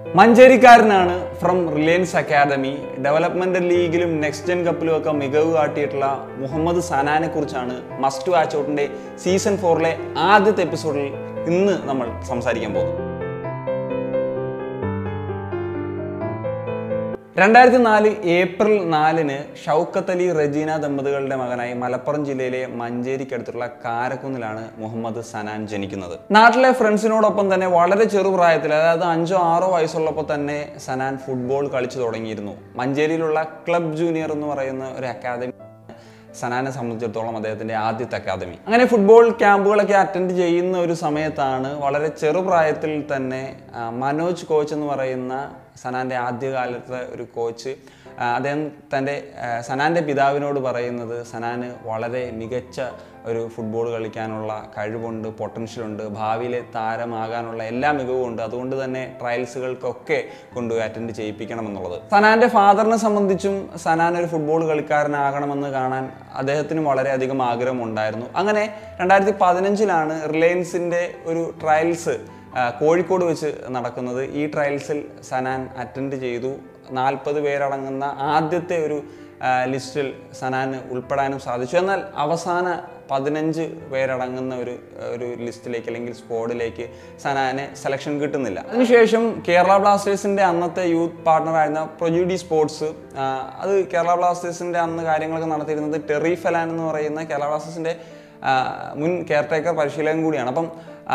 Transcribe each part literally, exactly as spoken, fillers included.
മഞ്ചേരിക്കാരനാണ് from Reliance academy. Development ലീഗിലും next gen കപ്പിലും ഒക്കെ മികവ് കാട്ടിയിട്ടുള്ള മുഹമ്മദ് സനാനെ കുറിച്ചാണ് മസ്റ്റ് വാച്ച് ഔട്ടിന്റെ സീസൺ ഫോറിലെ ആദ്യത്തെ എപ്പിസോഡിൽ ഇന്ന് നമ്മൾ സംസാരിക്കാൻ പോകുന്നത്. രണ്ടായിരത്തി നാല് ഏപ്രിൽ നാലിന് ഷൗക്കത്ത് അലി റജീന ദമ്പതികളുടെ മകനായി മലപ്പുറം ജില്ലയിലെ മഞ്ചേരിക്കടുത്തുള്ള കാരക്കുന്നിലാണ് മുഹമ്മദ് സനാൻ ജനിക്കുന്നത്. നാട്ടിലെ ഫ്രണ്ട്സിനോടൊപ്പം തന്നെ വളരെ ചെറുപ്രായത്തിൽ, അതായത് അഞ്ചോ ആറോ വയസ്സുള്ളപ്പോൾ തന്നെ സനാൻ ഫുട്ബോൾ കളിച്ചു തുടങ്ങിയിരുന്നു. മഞ്ചേരിയിലുള്ള ക്ലബ് ജൂനിയർ എന്ന് പറയുന്ന ഒരു അക്കാദമി സനാനെ സംബന്ധിച്ചിടത്തോളം അദ്ദേഹത്തിന്റെ ആദ്യത്തെ അക്കാദമി. അങ്ങനെ ഫുട്ബോൾ ക്യാമ്പുകളൊക്കെ അറ്റൻഡ് ചെയ്യുന്ന ഒരു സമയത്താണ് വളരെ ചെറുപ്രായത്തിൽ തന്നെ മനോജ് കോച്ച് എന്ന് പറയുന്ന സനാന്റെ ആദ്യകാലത്തെ ഒരു കോച്ച് അദ്ദേഹം തൻ്റെ സനാന്റെ പിതാവിനോട് പറയുന്നത് സനാന് വളരെ മികച്ച ഒരു ഫുട്ബോൾ കളിക്കാനുള്ള കഴിവുണ്ട്, പൊട്ടൻഷ്യലുണ്ട്, ഭാവിയിലെ താരമാകാനുള്ള എല്ലാ മികവുമുണ്ട്, അതുകൊണ്ട് തന്നെ ട്രയൽസുകൾക്കൊക്കെ കൊണ്ടുപോയി അറ്റൻഡ് ചെയ്യിപ്പിക്കണമെന്നുള്ളത്. സനാന്റെ ഫാദറിനെ സംബന്ധിച്ചും സനാൻ ഒരു ഫുട്ബോൾ കളിക്കാരനാകണമെന്ന് കാണാൻ അദ്ദേഹത്തിനും വളരെയധികം ആഗ്രഹമുണ്ടായിരുന്നു. അങ്ങനെ രണ്ടായിരത്തി പതിനഞ്ചിലാണ് റിലയൻസിൻ്റെ ഒരു ട്രയൽസ് കോഴിക്കോട് വെച്ച് നടക്കുന്നത്. ഈ ട്രയൽസിൽ സനാൻ അറ്റൻഡ് ചെയ്തു. നാൽപ്പത് പേരടങ്ങുന്ന ആദ്യത്തെ ഒരു ലിസ്റ്റിൽ സനാന് ഉൾപ്പെടാനും സാധിച്ചു. എന്നാൽ അവസാന പതിനഞ്ച് പേരടങ്ങുന്ന ഒരു ഒരു ലിസ്റ്റിലേക്ക് അല്ലെങ്കിൽ സ്ക്വാഡിലേക്ക് സനാന് സെലക്ഷൻ കിട്ടുന്നില്ല. അതിനുശേഷം കേരള ബ്ലാസ്റ്റേഴ്സിൻ്റെ അന്നത്തെ യൂത്ത് പാർട്ണറായിരുന്ന പ്രൊജുഡി സ്പോർട്സ്, അത് കേരള ബ്ലാസ്റ്റേഴ്സിൻ്റെ അന്ന് കാര്യങ്ങളൊക്കെ നടത്തിയിരുന്നത് ടെറി ഫെലാൻ എന്ന് പറയുന്ന കേരള ബ്ലാസ്റ്റേഴ്സിൻ്റെ മുൻ കെയർടേക്കർ പരിശീലകൻ കൂടിയാണ്. അപ്പം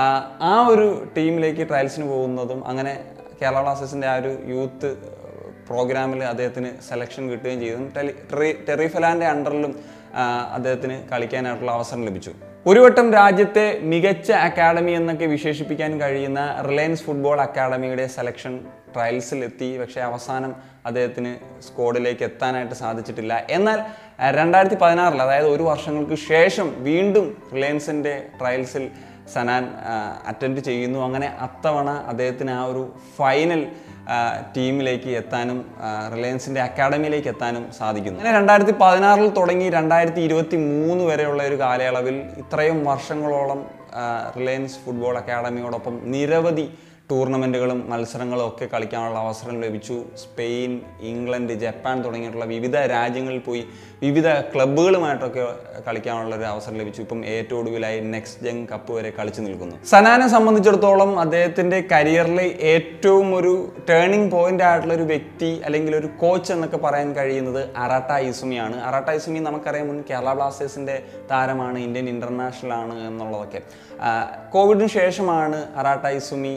ആ ഒരു ടീമിലേക്ക് ട്രയൽസിന് പോകുന്നതും അങ്ങനെ കേരള ബ്ലാസ്റ്റേഴ്സിൻ്റെ ആ ഒരു യൂത്ത് പ്രോഗ്രാമിൽ അദ്ദേഹത്തിന് സെലക്ഷൻ കിട്ടുകയും ചെയ്തു. ടെറി ടെറി ഫെലാൻ്റെ അണ്ടറിലും അദ്ദേഹത്തിന് കളിക്കാനായിട്ടുള്ള അവസരം ലഭിച്ചു. ഒരു വട്ടം രാജ്യത്തെ മികച്ച അക്കാഡമി എന്നൊക്കെ വിശേഷിപ്പിക്കാൻ കഴിയുന്ന റിലയൻസ് ഫുട്ബോൾ അക്കാഡമിയുടെ സെലക്ഷൻ ട്രയൽസിൽ എത്തി. പക്ഷേ അവസാനം അദ്ദേഹത്തിന് സ്ക്വാഡിലേക്ക് എത്താനായിട്ട് സാധിച്ചിട്ടില്ല. എന്നാൽ രണ്ടായിരത്തി പതിനാറിൽ അതായത് ഒരു വർഷങ്ങൾക്ക് ശേഷം വീണ്ടും റിലയൻസിൻ്റെ ട്രയൽസിൽ സനാൻ അറ്റൻഡ് ചെയ്യുന്നു. അങ്ങനെ അത്തവണ അദ്ദേഹത്തിന് ആ ഒരു ഫൈനൽ ടീമിലേക്ക് എത്താനും റിലയൻസിൻ്റെ അക്കാഡമിയിലേക്ക് എത്താനും സാധിക്കുന്നു. അങ്ങനെ രണ്ടായിരത്തി പതിനാറിൽ തുടങ്ങി രണ്ടായിരത്തി ഇരുപത്തി മൂന്ന് വരെയുള്ള ഒരു കാലയളവിൽ ഇത്രയും വർഷങ്ങളോളം റിലയൻസ് ഫുട്ബോൾ അക്കാഡമിയോടൊപ്പം നിരവധി ടൂർണമെൻറ്റുകളും മത്സരങ്ങളും ഒക്കെ കളിക്കാനുള്ള അവസരം ലഭിച്ചു. സ്പെയിൻ, ഇംഗ്ലണ്ട്, ജപ്പാൻ തുടങ്ങിയിട്ടുള്ള വിവിധ രാജ്യങ്ങളിൽ പോയി വിവിധ ക്ലബ്ബുകളുമായിട്ടൊക്കെ കളിക്കാനുള്ള ഒരു അവസരം ലഭിച്ചു. ഇപ്പം ഏറ്റവും ഒടുവിലായി നെക്സ്റ്റ് ജെൻ കപ്പ് വരെ കളിച്ചു നിൽക്കുന്നു. സനാനെ സംബന്ധിച്ചിടത്തോളം അദ്ദേഹത്തിൻ്റെ കരിയറിലെ ഏറ്റവും ഒരു ടേണിംഗ് പോയിന്റ് ആയിട്ടുള്ള ഒരു വ്യക്തി അല്ലെങ്കിൽ ഒരു കോച്ച് എന്നൊക്കെ പറയാൻ കഴിയുന്നത് അറാട്ട ഇസുമിയാണ്. അറാട്ട ഇസുമി നമുക്കറിയാം, മുൻ കേരള ബ്ലാസ്റ്റേഴ്സിൻ്റെ താരമാണ്, ഇന്ത്യൻ ഇൻ്റർനാഷണൽ ആണ് എന്നുള്ളതൊക്കെ. കോവിഡിന് ശേഷമാണ് അറാട്ട ഇസുമി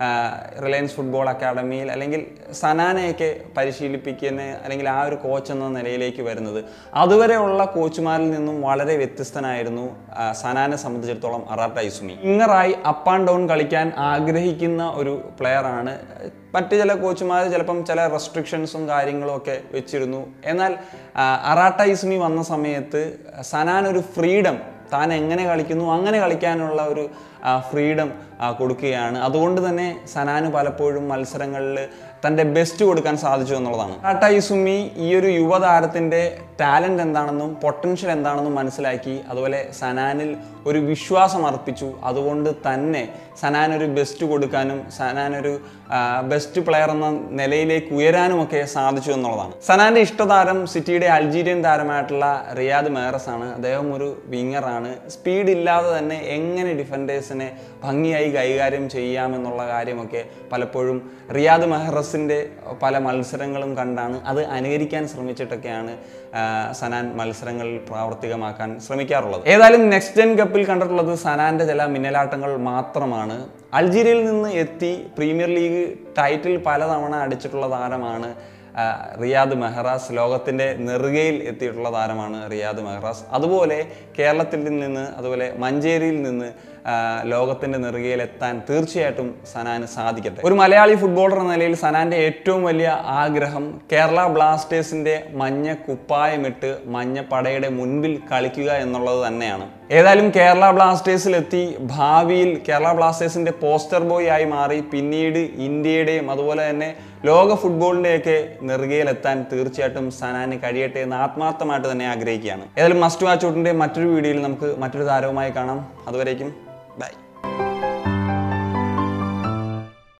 റിലയൻസ് ഫുട്ബോൾ അക്കാഡമിയിൽ അല്ലെങ്കിൽ സനാനെയൊക്കെ പരിശീലിപ്പിക്കുന്ന അല്ലെങ്കിൽ ആ ഒരു കോച്ച് എന്ന നിലയിലേക്ക് വരുന്നത്. അതുവരെയുള്ള കോച്ചുമാരിൽ നിന്നും വളരെ വ്യത്യസ്തനായിരുന്നു സനാനെ സംബന്ധിച്ചിടത്തോളം അറാട്ട ഇസുമി. ഇങ്ങറായി അപ്പ് ആൻഡ് ഡൗൺ കളിക്കാൻ ആഗ്രഹിക്കുന്ന ഒരു പ്ലെയറാണ്. മറ്റ് ചില കോച്ചുമാർ ചിലപ്പം ചില റെസ്ട്രിക്ഷൻസും കാര്യങ്ങളും ഒക്കെ വെച്ചിരുന്നു. എന്നാൽ അറാട്ട ഇസുമി വന്ന സമയത്ത് സനാൻ ഒരു ഫ്രീഡം, താൻ എങ്ങനെ കളിക്കുന്നു അങ്ങനെ കളിക്കാനുള്ള ഒരു ഫ്രീഡം കൊടുക്കുകയാണ്. അതുകൊണ്ട് തന്നെ സനാന് പലപ്പോഴും മത്സരങ്ങളിൽ തൻ്റെ ബെസ്റ്റ് കൊടുക്കാൻ സാധിച്ചു എന്നുള്ളതാണ്. അറാട്ട ഇസുമി ഈ ഒരു യുവതാരത്തിൻ്റെ ടാലൻ്റ് എന്താണെന്നും പൊട്ടൻഷ്യൽ എന്താണെന്നും മനസ്സിലാക്കി. അതുപോലെ സനാനിൽ ഒരു വിശ്വാസം അർപ്പിച്ചു. അതുകൊണ്ട് തന്നെ സനാൻ ഒരു ബെസ്റ്റ് കൊടുക്കാനും സനാനൊരു ബെസ്റ്റ് പ്ലെയർ എന്ന നിലയിലേക്ക് ഉയരാനും ഒക്കെ സാധിച്ചു എന്നുള്ളതാണ്. സനാൻ്റെ ഇഷ്ടതാരം സിറ്റിയുടെ അൾജീരിയൻ താരമായിട്ടുള്ള റിയാദ് മെഹ്റസ് ആണ്. അദ്ദേഹം ഒരു വിങ്ങറാണ്. സ്പീഡ് ഇല്ലാതെ തന്നെ എങ്ങനെ ഡിഫൻഡേഴ്സിനെ ഭംഗിയായി കൈകാര്യം ചെയ്യാമെന്നുള്ള കാര്യമൊക്കെ പലപ്പോഴും റിയാദ് മെഹ്റസിൻ്റെ പല മത്സരങ്ങളും കണ്ടാണ്, അത് അനുകരിക്കാൻ ശ്രമിച്ചിട്ടൊക്കെയാണ് സനാൻ മത്സരങ്ങളിൽ പ്രാവർത്തികമാക്കാൻ ശ്രമിക്കാറുള്ളത്. ഏതായാലും നെക്സ്റ്റ് ജെൻ കപ്പിൽ കണ്ടിട്ടുള്ളത് സനാൻ്റെ ചില മിന്നലാട്ടങ്ങൾ മാത്രമാണ്. അൾജീരിയയിൽ നിന്ന് എത്തി പ്രീമിയർ ലീഗ് ടൈറ്റിൽ പലതവണ അടിച്ചിട്ടുള്ള താരമാണ് റിയാദ് മെഹ്റാസ്. ലോകത്തിൻ്റെ നെറുകയിൽ എത്തിയിട്ടുള്ള താരമാണ് റിയാദ് മെഹ്റാസ്. അതുപോലെ കേരളത്തിൽ നിന്ന് അതുപോലെ മഞ്ചേരിയിൽ നിന്ന് ലോകത്തിൻ്റെ നെറുകയിൽ എത്താൻ തീർച്ചയായിട്ടും സനാന് സാധിക്കട്ടെ. ഒരു മലയാളി ഫുട്ബോളർ എന്ന നിലയിൽ സനാൻ്റെ ഏറ്റവും വലിയ ആഗ്രഹം കേരള ബ്ലാസ്റ്റേഴ്സിൻ്റെ മഞ്ഞ കുപ്പായമിട്ട് മഞ്ഞപ്പടയുടെ മുൻപിൽ കളിക്കുക എന്നുള്ളത് തന്നെയാണ്. ഏതായാലും കേരള ബ്ലാസ്റ്റേഴ്സിലെത്തി ഭാവിയിൽ കേരള ബ്ലാസ്റ്റേഴ്സിൻ്റെ പോസ്റ്റർ ബോയ് ആയി മാറി പിന്നീട് ഇന്ത്യയുടെയും അതുപോലെ തന്നെ ലോക ഫുട്ബോളിൻ്റെയൊക്കെ നെറുകയിലെത്താൻ തീർച്ചയായിട്ടും സനാന് കഴിയട്ടെ എന്ന് ആത്മാർത്ഥമായിട്ട് തന്നെ ആഗ്രഹിക്കുകയാണ്. ഏതായാലും മസ്റ്റ് വാച്ച് ഔട്ടിൻ്റെ മറ്റൊരു വീഡിയോയിൽ നമുക്ക് മറ്റൊരു താരവുമായി കാണാം. അതുവരേക്കും ബൈ.